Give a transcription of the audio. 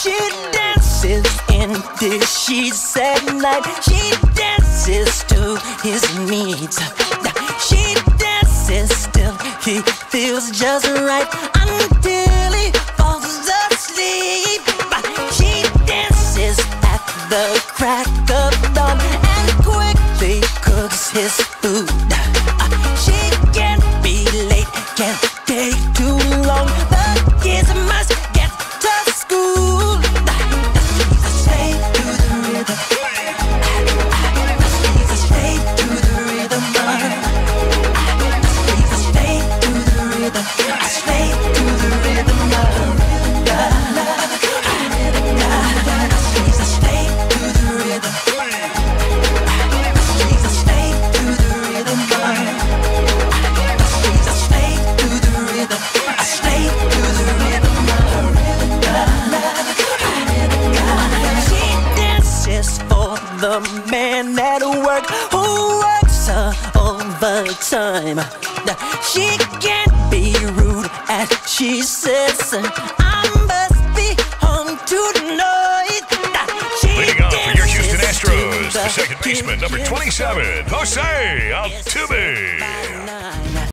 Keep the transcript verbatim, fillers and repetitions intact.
She dances in the sheets at night. She dances to his needs. She dances till he feels just right until he falls asleep. She dances at the crack of dawn and quickly cooks his food. She can't be late, can't take too long. The kids must get to school. Stay to the rhythm. Stay to the rhythm. Stay to the rhythm. Stay to the rhythm. La la la la. Stay to the rhythm. Stay to the rhythm. Stay to the rhythm. Stay to the rhythm. She dances for the man at work who works uh, overtime. She can't be rude as she says, I must be home tonight. She Leading off for your Houston dances to Astros, the the second baseman, number twenty-seven, Jose Altuve.